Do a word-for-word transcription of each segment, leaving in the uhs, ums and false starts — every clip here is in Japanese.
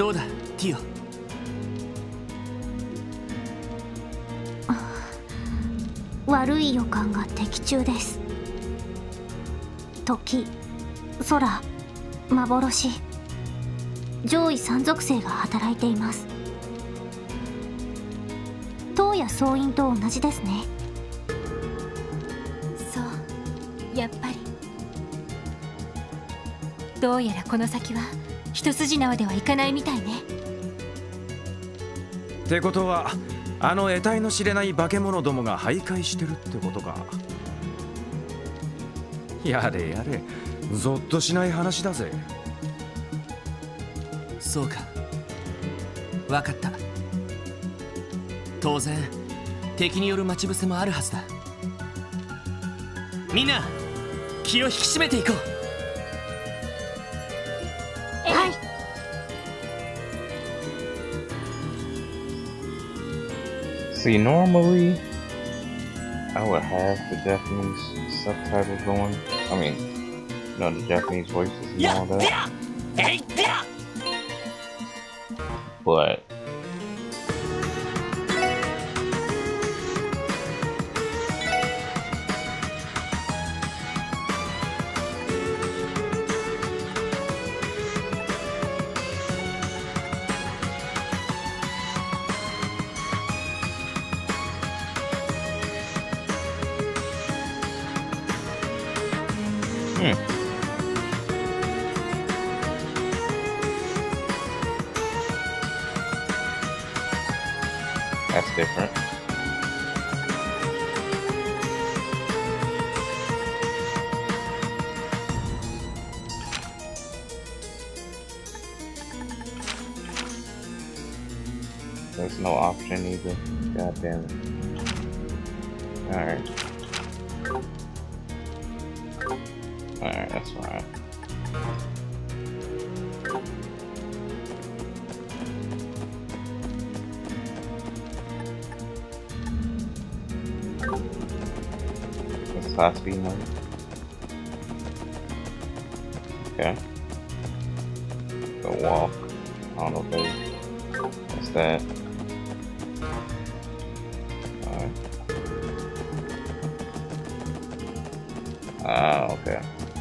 どうだティオ。 悪い予感が的中です。時、空、幻、上位三属性が働いています。東野総員と同じですね。 そう、やっぱりどうやらこの先は一筋縄ではいかないみたいね。 ってことはあの得体の知れない化け物どもが徘徊してるってことか。やれやれ、ゾッとしない話だぜ。 そうか、分かった。当然敵による待ち伏せもあるはずだ。みんな気を引き締めていこう。 はい。 See, normally I would have the Japanese subtitles going. I mean, you know, the Japanese voices and all that. But that's different. There's no option either. God damn it. Alright. Alright, that's fine. High speed mode. Okay. The walk. I don't know if they. What's that? Alright. Ah, okay.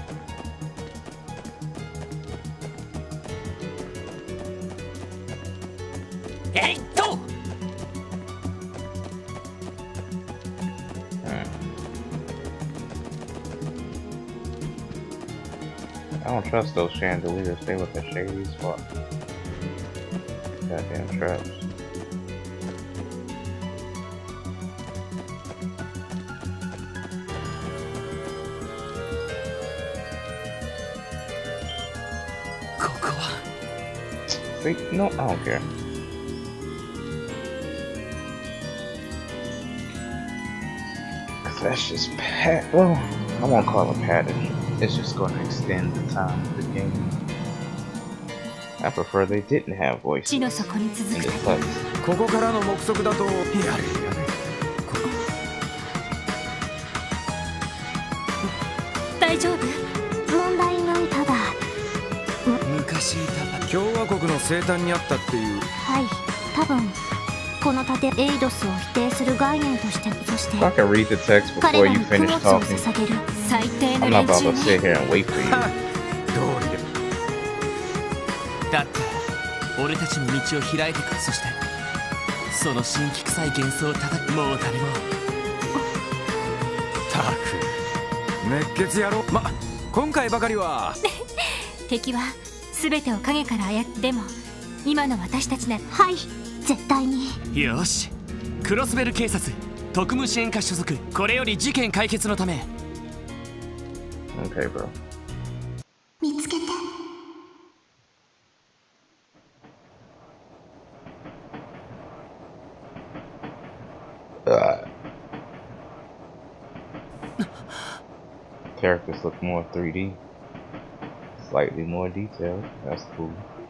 Hey, go! I don't trust those chandeliers. They look as shady as fuck. Goddamn traps. See, no, I don't care. Cause that's just pat. Well, I won't call it padding. It's just going to extend the time of the game. I prefer they didn't have voices in this place. ここからの目測だとやれやれ。 大丈夫？問題ない。ただ昔いた共和国の生誕にあったっていう。 はい、多分この盾エイドスを否定する概念として、そして I can read the text before you finish talking. 最低の I'm 連 not about 中 to sit here and wait for you. だって俺たちの道を開いてく。そしてその神気臭い幻想を叩く。もう誰も。 たく熱血野郎。ま、今回ばかりは敵は全てを影から操っても今の私たちなら。 はい、絶対に。 よし、クロスベル警察特務支援課所属。これより事件解決のため。 Okay, bro. 見つけて。 Uh, characters look more three D, slightly more detailed. That's cool.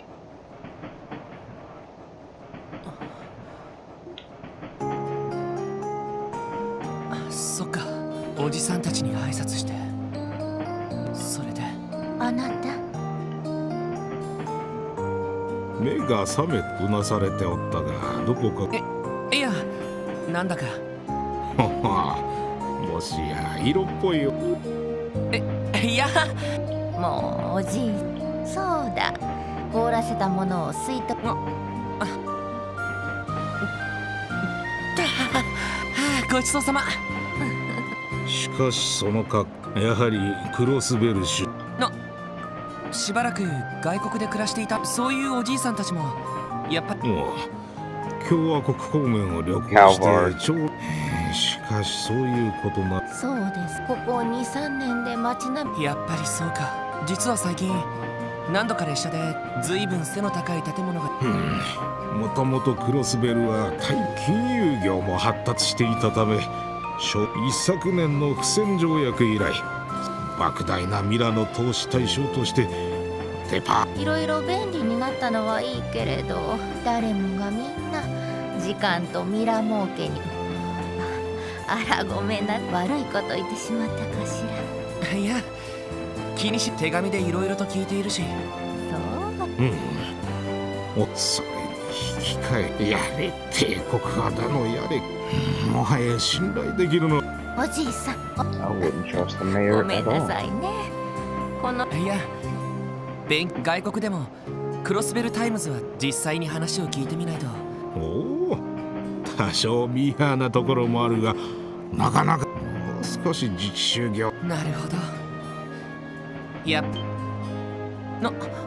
そっか、おじさんたちに挨拶して。それであなた目が覚めうなされておったが、どこか。 え、いや、なんだか。 もしや色っぽいよ。 え、いや。 もうおじい、そうだ。凍らせたものを吸いと。 ごちそうさま。 しかしその格好、やはりクロスベルシュのしばらく外国で暮らしていたそういうおじいさんたちもやっぱりもう共和国方面を旅行してちょうしかしそういうことな。 そうです。ここ にさんねんで街並み。 やっぱりそうか。実は最近何度か列車でずいぶん背の高い建物が。 うん、もともとクロスベルは対金融業も発達していたため、一昨年の不戦条約以来莫大なミラの投資対象としてデパいろいろ便利になったのはいいけれど、誰もがみんな時間とミラ儲けに。あらごめんな、悪いこと言ってしまったかしら。いや気にし、手紙でいろいろと聞いているし。 そう。 うん。おそれに引き換え、やれ帝国派だのやれ、もはや信頼できるの。 おじいさん。 I wouldn't trust the mayor ごめんなさいね。このいや、外国でもクロスベルタイムズは実際に話を聞いてみないと。 おお、多少ミーハーなところもあるが、なかなか少し自治修行。 なるほど。いや、の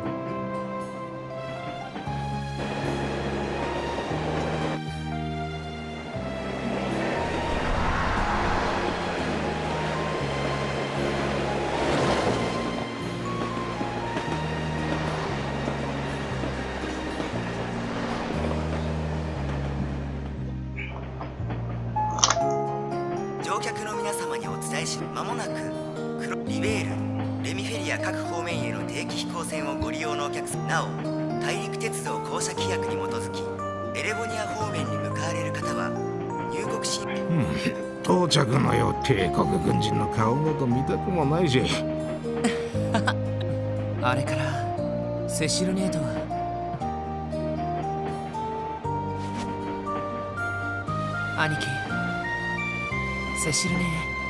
乗客の皆様にお伝えし、まもなくクロリベール、レミフェリア各方面への定期飛行船をご利用のお客様、なお大陸鉄道公社規約に基づきエレボニア方面に向かわれる方は入国し、 うん、到着のよう帝国軍人の顔など見たくもないしあれからセシルネートは兄貴、セシルネ、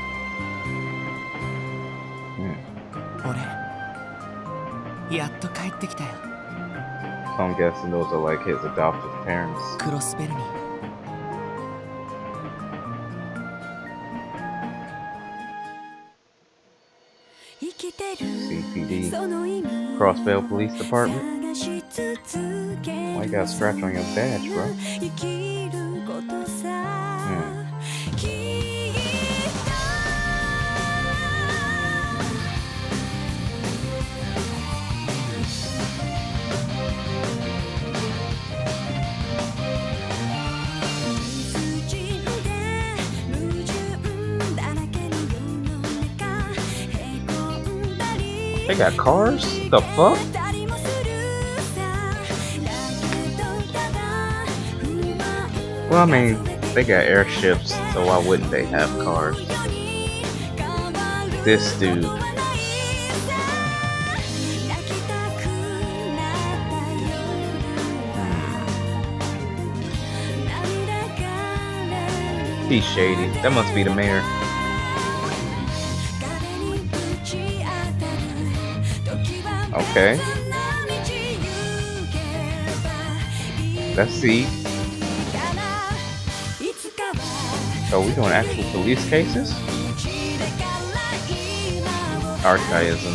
うん、俺やっと帰ってきたよ。 So I'm guessing those are like his adoptive parents. クロスベルに C P D, Crossvale Police Department. Why you got a scratch on your badge, bro? Hmm. They got cars? The fuck? Well, I mean, they got airships, so why wouldn't they have cars? This dude. Hmm. He's shady. That must be the mayor. Okay. Let's see. So we doing actual police cases? Archaism.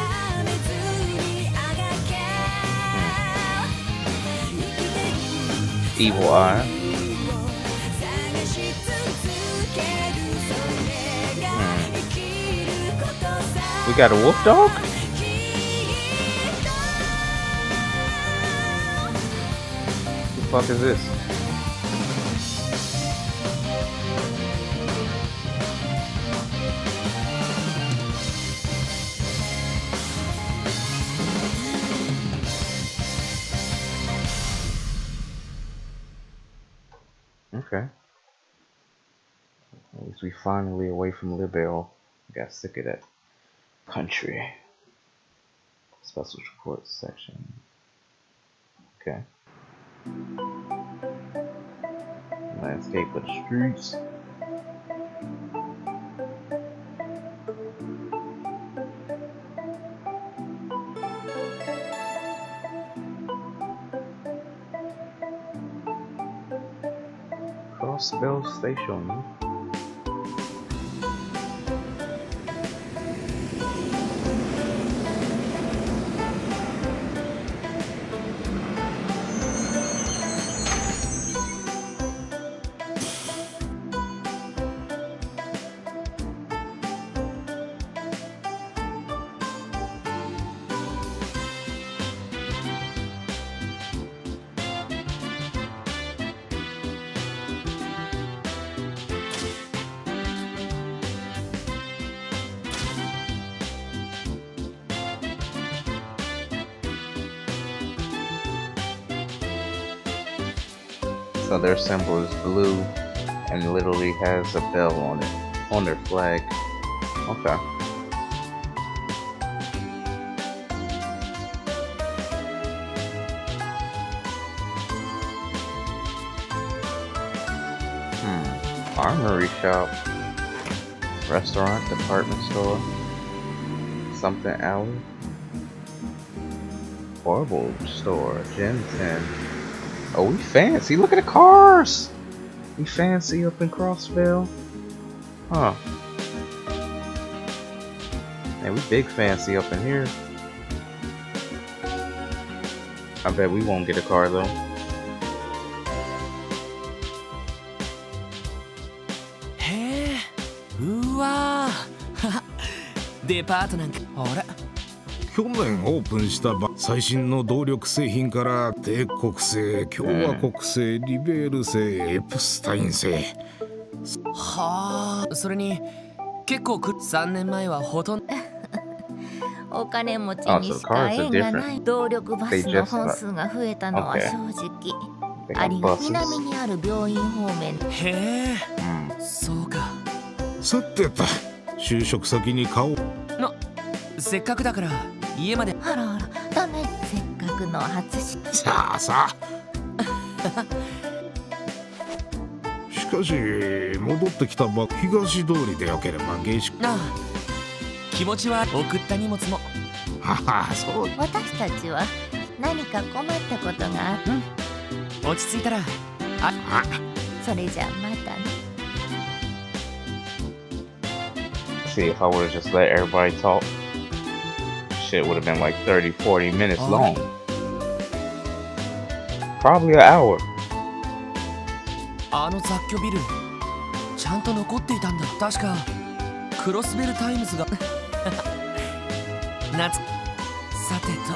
Hmm. Evil Eye. Hmm. We got a wolf dog? What the fuck is this? Okay. At least we finally away from Libel. Got sick of that country. Special reports section. Okay. Landscape of the streets. Crossbell Station. So their symbol is blue and literally has a bell on it, on their flag. Okay. Hmm. Armory shop. Restaurant, department store. Something alley. Horrible store, gym tent. Oh, we fancy. Look at the cars. We fancy up in Crossville. Huh. Man, we big fancy up in here. I bet we won't get a car though. Hey, uwa. デパートなんか、ほら。 去年オープンしたば最新の動力製品から帝国製、共和国製、リベール製、エプスタイン製。 はあ、それに結構くさんねんまえはほとんどお金持ちにしか縁がない動力バスの本数が増えたのは正直ありが南にある病院方面。 へえ、そうか。 さてと就職先に顔な、せっかくだから家まで。 あらあら、ダメ、せっかくの初し。 さあさあしかし戻ってきたば東通りでよければ下宿。 なあ、気持ちは送った荷物も。 はは、そう。 私たちは何か困ったことがある。 うん、落ち着いたら。あ、 あ、 それじゃまたね。 See, if I would have just let everybody talk, shit would have been like thirty, forty minutes long. Probably an hour. あの雑居ビル、ちゃんと残っていたんだ。確かクロスベルタイムズが夏。さてと。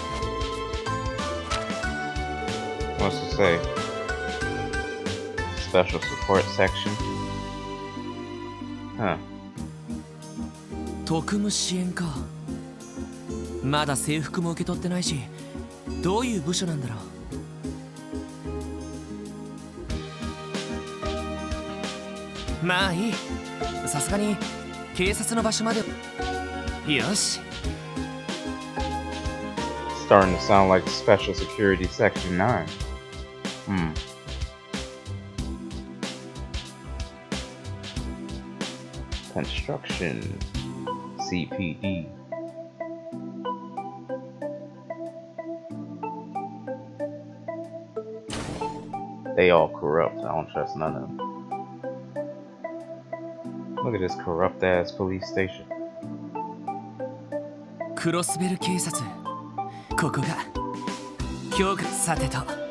What's to say? Special support section. Huh. 特務支援か。まだ制服も受け取ってないし、どういう部署なんだろう。まあいい。さすがに警察の場所まで。よし。 Starting to sound like Special Security Section nine. Hmm. Construction. C P D. They all corrupt. I don't trust none of them. Look at this corrupt ass police station. クロスベル警察。ここが今日がさてと。